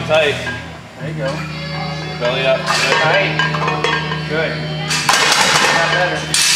tight. There you go. Belly up. Tight. Good. Not better.